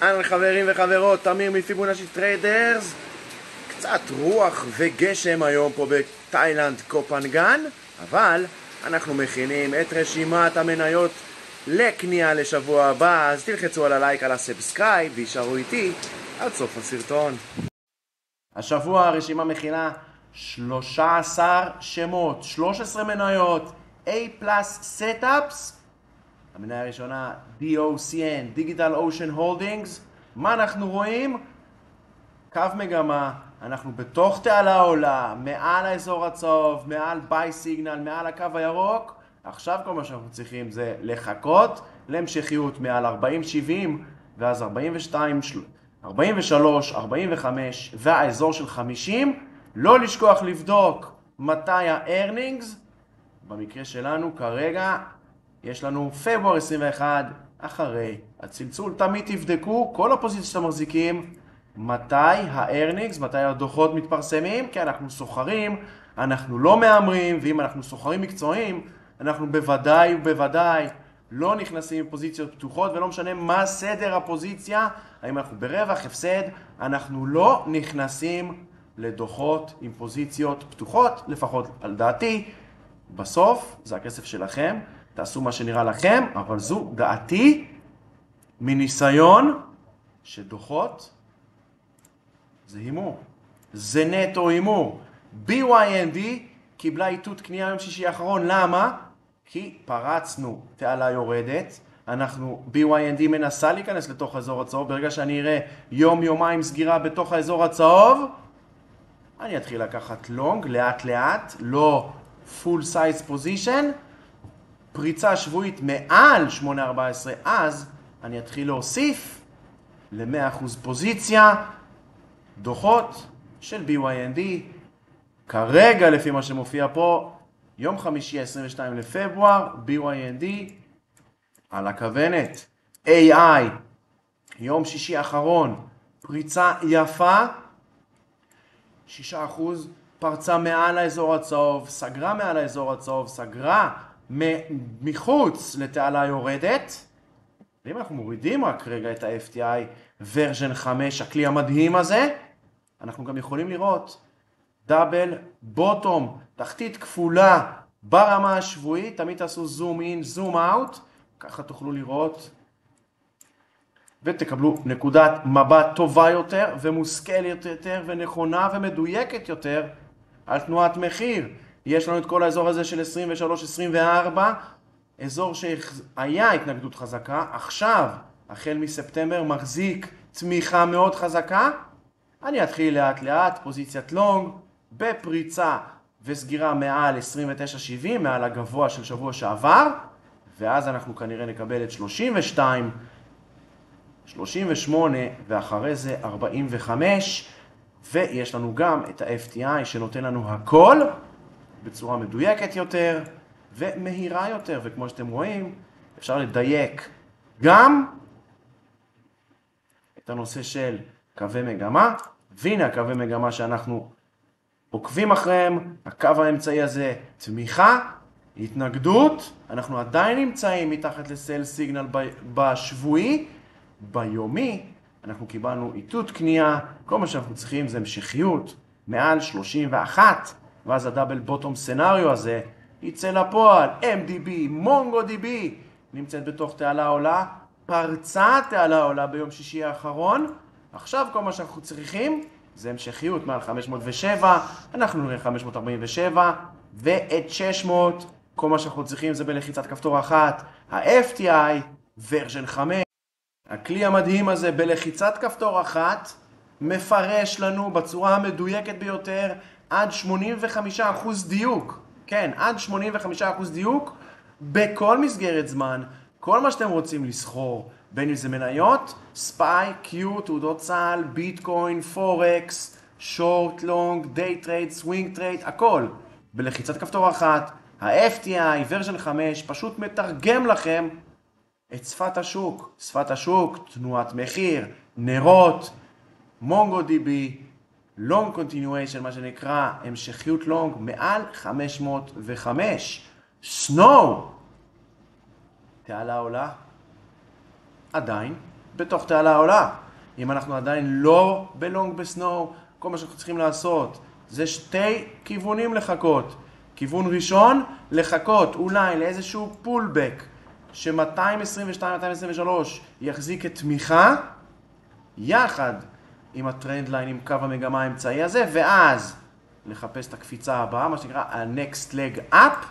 אהלן חברים וחברות, תמיר מפיבונאצ'י טריידרס. קצת רוח וגשם היום פה בתאילנד קופנגן, אבל אנחנו מכינים את רשימת המניות לקנייה לשבוע הבא, אז תלחצו על הלייק, על הסאבסקרייב וישארו איתי עד סוף הסרטון. השבוע הרשימה מכינה 13 שמות, 13 מניות A+ Setups. המניה הראשונה DOCN, Digital Ocean Holdings. מה אנחנו רואים? קו מגמה, אנחנו בתוך תעלה עולה, מעל האזור הצהוב, מעל ביי סיגנל, מעל הקו הירוק. עכשיו כל מה שאנחנו צריכים זה לחכות להמשכיות מעל 40-70 ואז 42, 43, 45 והאזור של 50. לא לשכוח לבדוק מתי ה-earnings. במקרה שלנו כרגע יש לנו פברואר 21 אחרי הצלצול. תמיד תבדקו כל הפוזיציה שאתם מחזיקים מתי ה-earnings, מתי הדוחות מתפרסמים, כי אנחנו סוחרים, אנחנו לא מאמרים, ואם אנחנו סוחרים מקצועיים, אנחנו בוודאי ובוודאי לא נכנסים עם פוזיציות פתוחות, ולא משנה מה סדר הפוזיציה, האם אנחנו ברווח, הפסד, אנחנו לא נכנסים לדוחות עם פוזיציות פתוחות, לפחות על דעתי. בסוף זה הכסף שלכם, תעשו מה שנראה לכם, אבל זו דעתי מניסיון שדוחות זה הימור, זה נטו הימור. BYND קיבלה איתות קנייה יום שישי האחרון, למה? כי פרצנו תעלה יורדת, BYND מנסה להיכנס לתוך האזור הצהוב, ברגע שאני אראה יום-יומיים סגירה בתוך האזור הצהוב, אני אתחיל לקחת לונג לאט לאט, לא full size position, פריצה שבועית מעל 8.14, אז אני אתחיל להוסיף ל-100% פוזיציה, דוחות של BYND, כרגע לפי מה שמופיע פה, יום חמישי 22 לפברואר, BYND על הכוונת, AI, יום שישי האחרון, פריצה יפה, 6% פרצה מעל האזור הצהוב, סגרה מעל האזור הצהוב, סגרה מחוץ לתעלה יורדת. ואם אנחנו מורידים רק רגע את ה-FTI ורז'ן 5, הכלי המדהים הזה, אנחנו גם יכולים לראות דאבל בוטום, תחתית כפולה ברמה השבועית, תמיד תעשו זום אין, זום אאוט, ככה תוכלו לראות ותקבלו נקודת מבט טובה יותר ומושכלת יותר ונכונה ומדויקת יותר על תנועת מחיר. יש לנו את כל האזור הזה של 23-24, אזור שהיה התנגדות חזקה, עכשיו, החל מספטמבר, מחזיק תמיכה מאוד חזקה. אני אתחיל לאט לאט, פוזיציית לונג, בפריצה וסגירה מעל 29.70, מעל הגבוה של שבוע שעבר, ואז אנחנו כנראה נקבל את 32, 38, ואחרי זה 45, ויש לנו גם את ה-FTI שנותן לנו הכל, בצורה מדויקת יותר ומהירה יותר, וכמו שאתם רואים אפשר לדייק גם את הנושא של קווי מגמה, והנה הקווי מגמה שאנחנו עוקבים אחריהם, הקו האמצעי הזה תמיכה, התנגדות, אנחנו עדיין נמצאים מתחת לסל סיגנל בשבועי, ביומי אנחנו קיבלנו איתות קנייה, כל מה שאנחנו צריכים זה המשכיות מעל 31, ואז הדאבל בוטום סנריו הזה יצא לפועל. MDB, MongoDB נמצאת בתוך תעלה עולה, פרצה תעלה עולה ביום שישי האחרון. עכשיו כל מה שאנחנו צריכים זה המשכיות מעל 507, אנחנו נראה 547 ואת 600. כל מה שאנחנו צריכים זה בלחיצת כפתור אחת, ה-FTI ורז'ן 5. הכלי המדהים הזה בלחיצת כפתור אחת מפרש לנו בצורה המדויקת ביותר עד 85% דיוק. כן, עד 85% דיוק בכל מסגרת זמן. כל מה שאתם רוצים לסחור, בין אם זה מניות, ספיי, קיו, תעודות צהל, ביטקוין, פורקס, שורט, לונג, דיי טרייד, סווינג טרייד, הכל. בלחיצת כפתור אחת, ה-FTI, ורז'ן 5, פשוט מתרגם לכם את שפת השוק. שפת השוק, תנועת מחיר, נרות, MongoDB, long continuation, מה שנקרא המשכיות לונג, מעל 505. סנואו, תעלה עולה, עדיין בתוך תעלה עולה. אם אנחנו עדיין לא בלונג בסנואו, כל מה שאנחנו צריכים לעשות זה שתי כיוונים לחכות. כיוון ראשון, לחכות אולי לאיזשהו פולבק ש-222-223 יחזיק את תמיכה יחד עם הטרנד ליין, עם קו המגמה האמצעי הזה, ואז לחפש את הקפיצה הבאה, מה שנקרא ה-next leg up,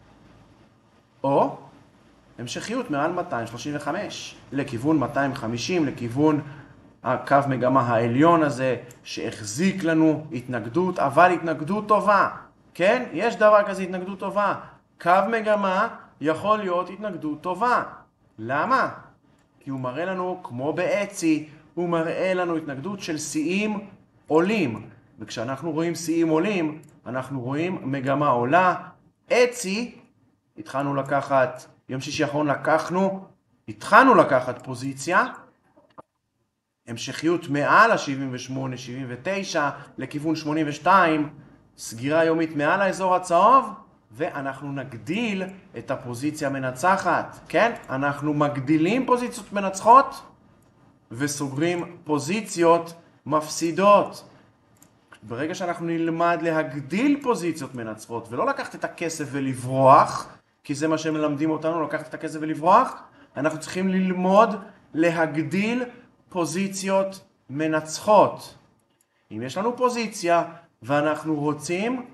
או המשכיות מעל 235 לכיוון 250, לכיוון הקו מגמה העליון הזה שהחזיק לנו התנגדות, אבל התנגדות טובה. כן? יש דבר כזה התנגדות טובה. קו מגמה יכול להיות התנגדות טובה. למה? כי הוא מראה לנו, כמו באצי, הוא מראה לנו התנגדות של שיאים עולים. וכשאנחנו רואים שיאים עולים, אנחנו רואים מגמה עולה. אצי, התחלנו לקחת, יום שישי האחרון התחלנו לקחת פוזיציה, המשכיות מעל ה-78-79 לכיוון 82, סגירה יומית מעל האזור הצהוב, ואנחנו נגדיל את הפוזיציה המנצחת. כן? אנחנו מגדילים פוזיציות מנצחות וסוגרים פוזיציות מפסידות. ברגע שאנחנו נלמד להגדיל פוזיציות מנצחות ולא לקחת את הכסף ולברוח, כי זה מה שהם מלמדים אותנו, לקחת את הכסף ולברוח, אנחנו צריכים ללמוד להגדיל פוזיציות מנצחות. אם יש לנו פוזיציה ואנחנו רוצים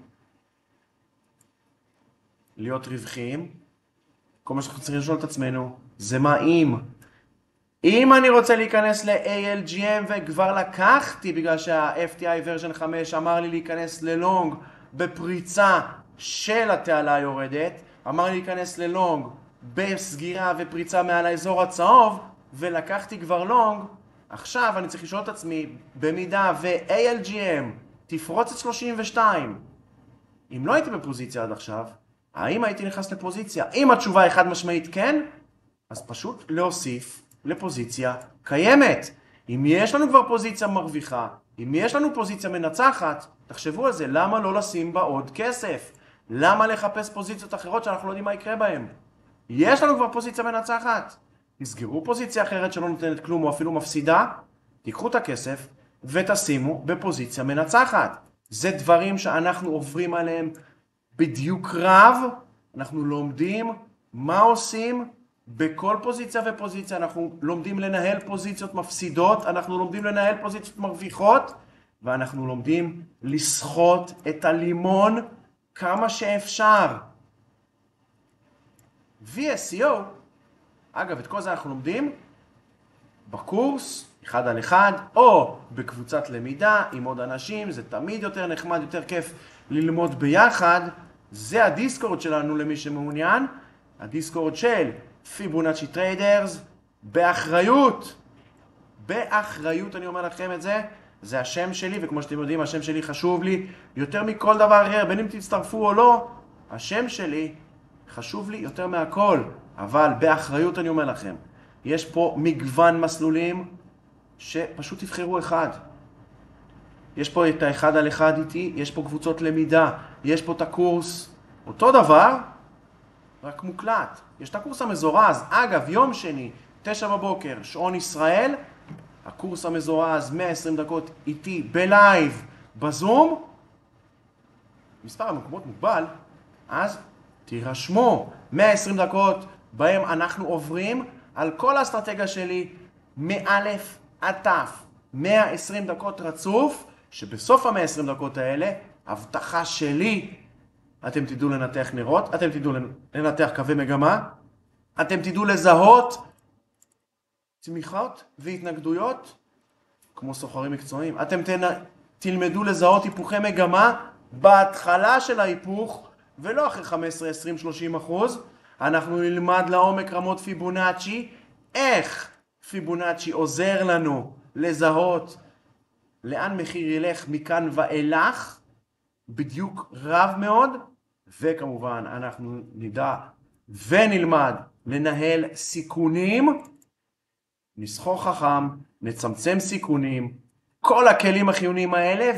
להיות רווחיים, כל מה שאנחנו צריכים לשאול את עצמנו זה מה אם אני רוצה להיכנס ל-ALGM וכבר לקחתי בגלל שה-FTI version 5 אמר לי להיכנס ללונג בפריצה של התעלה היורדת, אמר לי להיכנס ללונג בסגירה ופריצה מעל האזור הצהוב, ולקחתי כבר לונג, עכשיו אני צריך לשאול את עצמי, במידה ו-ALGM תפרוץ את 32, אם לא הייתי בפוזיציה עד עכשיו, האם הייתי נכנס לפוזיציה? אם התשובה היא חד משמעית כן, אז פשוט להוסיף לפוזיציה קיימת. אם יש לנו כבר פוזיציה מרוויחה, אם יש לנו פוזיציה מנצחת, תחשבו על זה, למה לא לשים בה עוד כסף? למה לחפש פוזיציות אחרות שאנחנו לא יודעים מה יקרה בהן? יש לנו כבר פוזיציה מנצחת. תסגרו פוזיציה אחרת שלא נותנת כלום או אפילו מפסידה, תיקחו את הכסף ותשימו בפוזיציה מנצחת. זה דברים שאנחנו עוברים עליהם בדיוק רב, אנחנו לומדים מה עושים בכל פוזיציה ופוזיציה, אנחנו לומדים לנהל פוזיציות מפסידות, אנחנו לומדים לנהל פוזיציות מרוויחות, ואנחנו לומדים לסחוט את הלימון כמה שאפשר. VSCO, אגב, את כל זה אנחנו לומדים בקורס, אחד על אחד, או בקבוצת למידה עם עוד אנשים, זה תמיד יותר נחמד, יותר כיף ללמוד ביחד. זה הדיסקורד שלנו למי שמעוניין, הדיסקורד של פיבונאצ'י טריידרס, באחריות אני אומר לכם את זה, זה השם שלי, וכמו שאתם יודעים, השם שלי חשוב לי יותר מכל דבר אחר, בין אם תצטרפו או לא, השם שלי חשוב לי יותר מהכל, אבל באחריות אני אומר לכם, יש פה מגוון מסלולים שפשוט תבחרו אחד. יש פה את האחד על אחד איתי, יש פה קבוצות למידה, יש פה את הקורס, אותו דבר, רק מוקלט. יש את הקורס המזורז, אגב, יום שני, 9 בבוקר, שעון ישראל, הקורס המזורז, 120 דקות איתי, בלייב, בזום, מספר המקומות מוגבל, אז תירשמו, 120 דקות בהם אנחנו עוברים על כל האסטרטגיה שלי, מאלף עד תף, 120 דקות רצוף, שבסוף ה-120 דקות האלה, הבטחה שלי, אתם תדעו לנתח נרות, אתם תדעו לנתח קווי מגמה, אתם תדעו לזהות צמיחות והתנגדויות, כמו סוחרים מקצועיים. אתם תלמדו לזהות היפוכי מגמה בהתחלה של ההיפוך, ולא אחרי 15, 20, 30%. אנחנו נלמד לעומק רמות פיבונאצ'י, איך פיבונאצ'י עוזר לנו לזהות לאן מחיר ילך מכאן ואילך, בדיוק רב מאוד, וכמובן אנחנו נדע ונלמד לנהל סיכונים, נסחור חכם, נצמצם סיכונים, כל הכלים החיוניים האלה,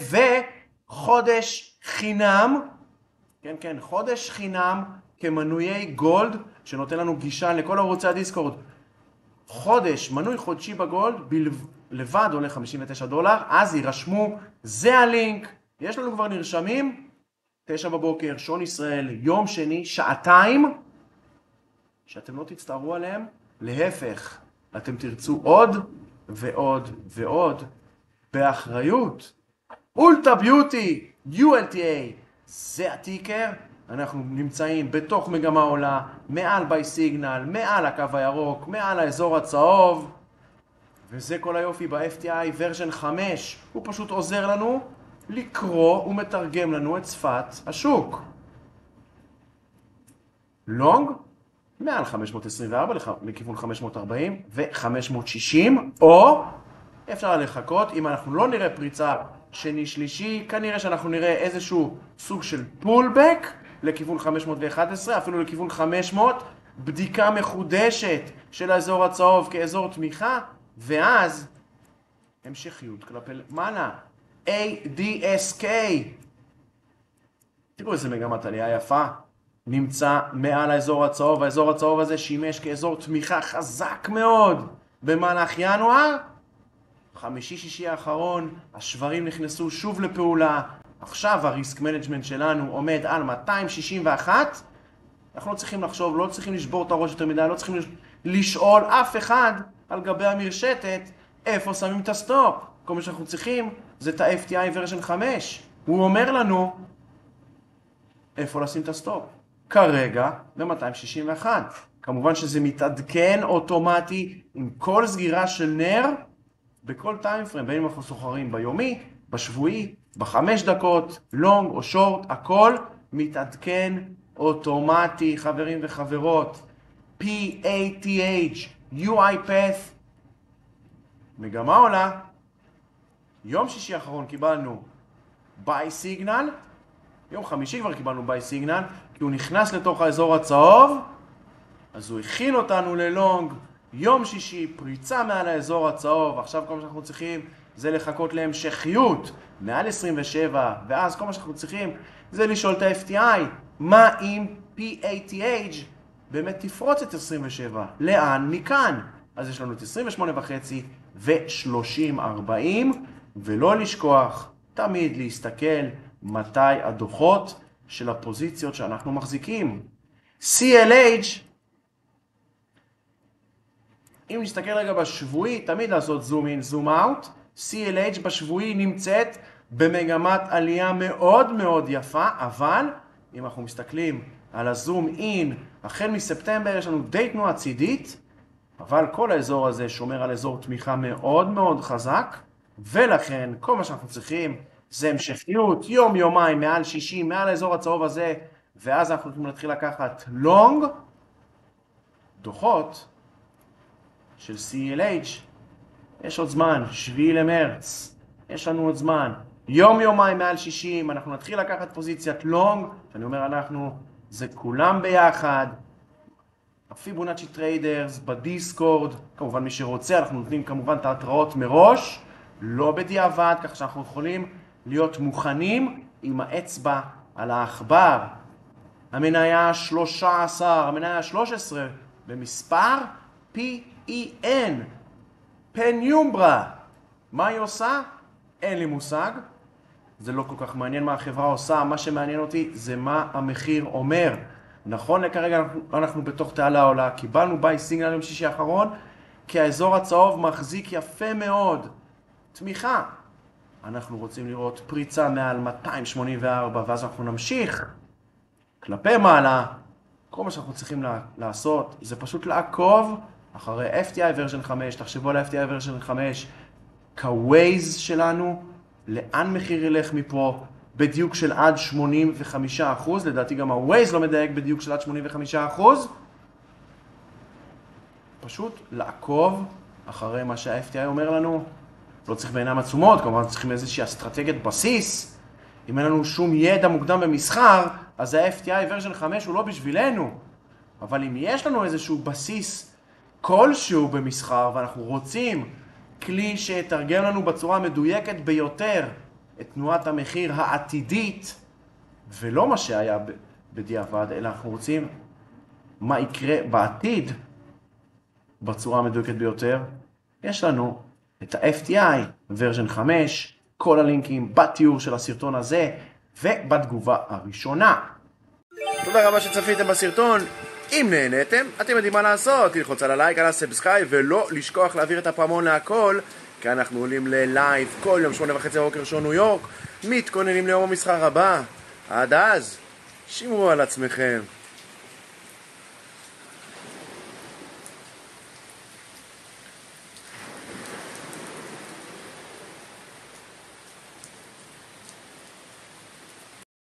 וחודש חינם, כן, חודש חינם כמנויי גולד, שנותן לנו גישה לכל ערוצי הדיסקורד. חודש מנוי חודשי בגולד לבד עולה $59, אז יירשמו, זה הלינק, יש לנו כבר נרשמים, 9 בבוקר, שעון ישראל, יום שני, שעתיים, שאתם לא תצטערו עליהם, להפך, אתם תרצו עוד ועוד ועוד, באחריות. אולטה ביוטי, ULTA, זה הטיקר, אנחנו נמצאים בתוך מגמה עולה, מעל ביי סיגנל, מעל הקו הירוק, מעל האזור הצהוב, וזה כל היופי ב-FTI ורז'ן 5, הוא פשוט עוזר לנו לקרוא ומתרגם לנו את שפת השוק. לונג, מעל 524 לכיוון 540 ו-560, או אפשר לחכות, אם אנחנו לא נראה פריצה שני שלישי, כנראה שאנחנו נראה איזשהו סוג של פולבק לכיוון 511, אפילו לכיוון 500, בדיקה מחודשת של האזור הצהוב כאזור תמיכה, ואז המשכיות כלפי מעלה. ADSK. תראו איזה מגמת עלייה יפה. נמצא מעל האזור הצהוב. האזור הצהוב הזה שימש כאזור תמיכה חזק מאוד במהלך ינואר. חמישי-שישי האחרון, השברים נכנסו שוב לפעולה. עכשיו הריסק מנג'מנט שלנו עומד על 261. אנחנו לא צריכים לחשוב, לא צריכים לשבור את הראש יותר מדי, לא צריכים לשאול אף אחד על גבי המרשתת איפה שמים את הסטופ. כל מה שאנחנו צריכים זה את ה-FTI ורז'ן 5. הוא אומר לנו איפה לשים את הסטופ. כרגע ב-261. כמובן שזה מתעדכן אוטומטי עם כל סגירה של נר בכל טיימפריים, בין אם אנחנו סוחרים ביומי, בשבועי, ב5 דקות, לונג או שורט, הכל מתעדכן אוטומטי, חברים וחברות. PATH, UiPath, מגמה עולה. יום שישי האחרון קיבלנו ביי סיגנל, יום חמישי כבר קיבלנו ביי סיגנל, כי הוא נכנס לתוך האזור הצהוב, אז הוא הכין אותנו ללונג. יום שישי, פריצה מעל האזור הצהוב. עכשיו כל מה שאנחנו צריכים זה לחכות להמשכיות מעל 27, ואז כל מה שאנחנו צריכים זה לשאול את ה-FTI, מה אם PATH באמת תפרוץ את 27? לאן מכאן? אז יש לנו את 28.5 ו-30.40, ולא לשכוח תמיד להסתכל מתי הדוחות של הפוזיציות שאנחנו מחזיקים. CLH, אם נסתכל רגע בשבועי, תמיד לעשות זום אין, זום אאוט. CLH בשבועי נמצאת במגמת עלייה מאוד מאוד יפה, אבל אם אנחנו מסתכלים על הזום אין, החל מספטמבר יש לנו די תנועה צידית, אבל כל האזור הזה שומר על אזור תמיכה מאוד מאוד חזק, ולכן כל מה שאנחנו צריכים זה המשכיות, יום יומיים מעל 60, מעל האזור הצהוב הזה, ואז אנחנו יכולים להתחיל לקחת לונג, דוחות של CLH, יש עוד זמן, 7 למרץ, יש לנו עוד זמן, יום יומיים מעל 60, אנחנו נתחיל לקחת פוזיציית לונג, שאני אומר אנחנו, זה כולם ביחד, הפיבונאצ'י טריידרס, בדיסקורד, כמובן מי שרוצה, אנחנו נותנים כמובן את ההתראות מראש, לא בדיעבד, כך שאנחנו יכולים להיות מוכנים עם האצבע על העכבר. המניה 13, המניה 13 במספר PEN, פניומברה. מה היא עושה? אין לי מושג. זה לא כל כך מעניין מה החברה עושה, מה שמעניין אותי זה מה המחיר אומר. נכון לכרגע אנחנו בתוך תעלה עולה, קיבלנו ביי סיגנל יום שישי האחרון, כי האזור הצהוב מחזיק יפה מאוד. תמיכה. אנחנו רוצים לראות פריצה מעל 284, ואז אנחנו נמשיך כלפי מעלה. כל מה שאנחנו צריכים לעשות זה פשוט לעקוב אחרי FTI ורז'ן 5, תחשבו על FTI ורז'ן 5 כווייז שלנו, לאן מחיר ילך מפה, בדיוק של עד 85%, לדעתי גם הווייז לא מדייק בדיוק של עד 85%. פשוט לעקוב אחרי מה שה-FTI אומר לנו. לא צריך בעיניים עצומות, כמובן צריכים איזושהי אסטרטגיית בסיס. אם אין לנו שום ידע מוקדם במסחר, אז ה-FTI ורז'ן 5 הוא לא בשבילנו. אבל אם יש לנו איזשהו בסיס כלשהו במסחר, ואנחנו רוצים כלי שיתרגם לנו בצורה המדויקת ביותר את תנועת המחיר העתידית, ולא מה שהיה בדיעבד, אלא אנחנו רוצים מה יקרה בעתיד, בצורה המדויקת ביותר, יש לנו את ה-FTI ורז'ן 5, כל הלינקים בתיאור של הסרטון הזה ובתגובה הראשונה. תודה רבה שצפיתם בסרטון. אם נהניתם, אתם יודעים מה לעשות, ללחוץ על הלייק, על הסאבסקרייב, ולא לשכוח להעביר את הפעמון להכל, כי אנחנו עולים ללייב כל יום 8:30 בבוקר שעון ניו יורק, מתכוננים ליום המסחר הבא. עד אז, שמרו על עצמכם.